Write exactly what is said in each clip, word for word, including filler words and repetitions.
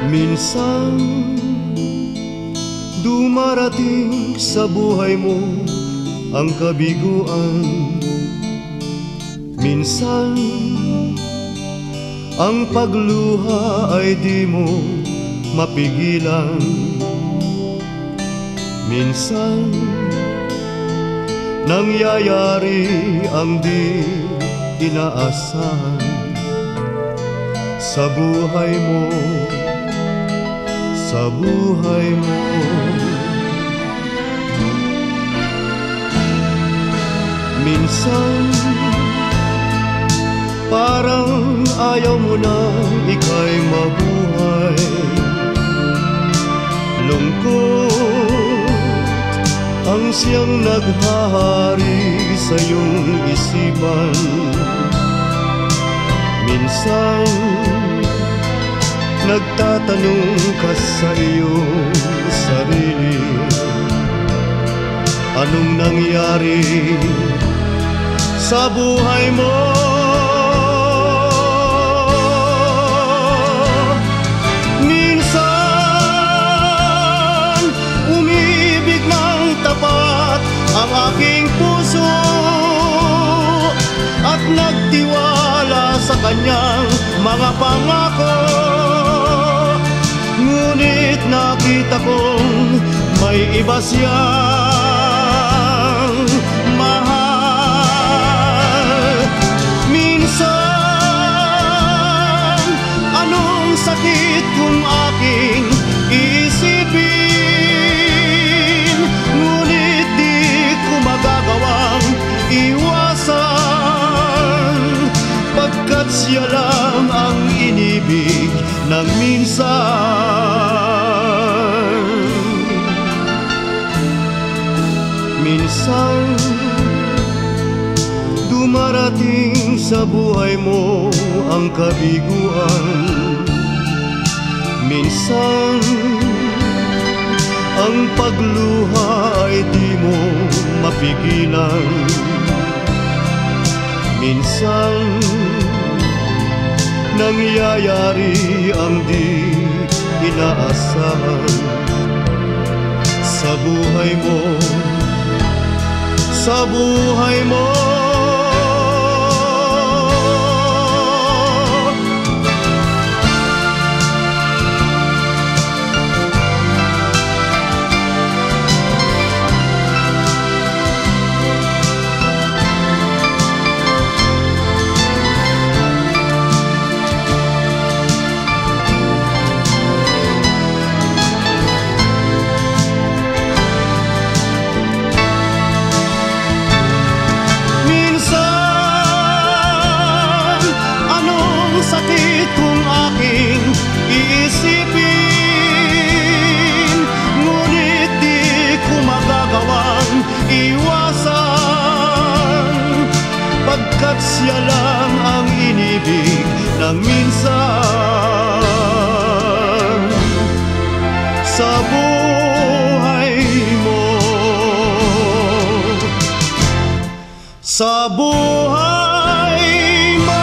Minsan dumarating sa buhay mo ang kabiguan. Minsan ang pagluha ay di mo mapigilan. Minsan nangyayari ang di inaasahan sa buhay mo, sa buhay mo. Minsan parang ayaw mo na ika'y mabuhay. Lungkot ang siyang naghahari sa iyong isipan. Minsan nagtatanong ka sa iyong sarili, anong nangyari sa buhay mo? Minsan umibig ng tapat ang aking puso at nagtiwala sa kanyang mga pangako. Ngunit nakita kong may iba siyang mahal. Minsan anong sakit kung aking iisipin, ngunit di ko magagawang iwasan, pagkat siya lang ang inibig ng minsan. Minsan dumarating sa buhay mo ang kabiguan. Minsan ang pagluha ay di mo mapigilan. Minsan nangyayari ang di inaasahan sa buhay mo, sa buhay mo. Pagkat siya lang ang inibig ng minsan sa buhay mo, sa buhay mo.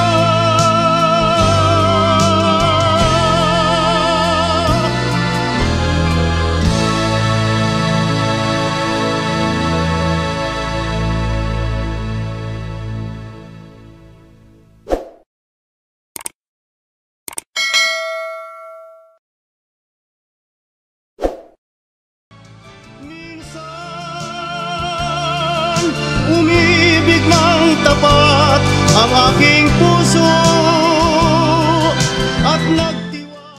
Umibig ng tapat ang aking puso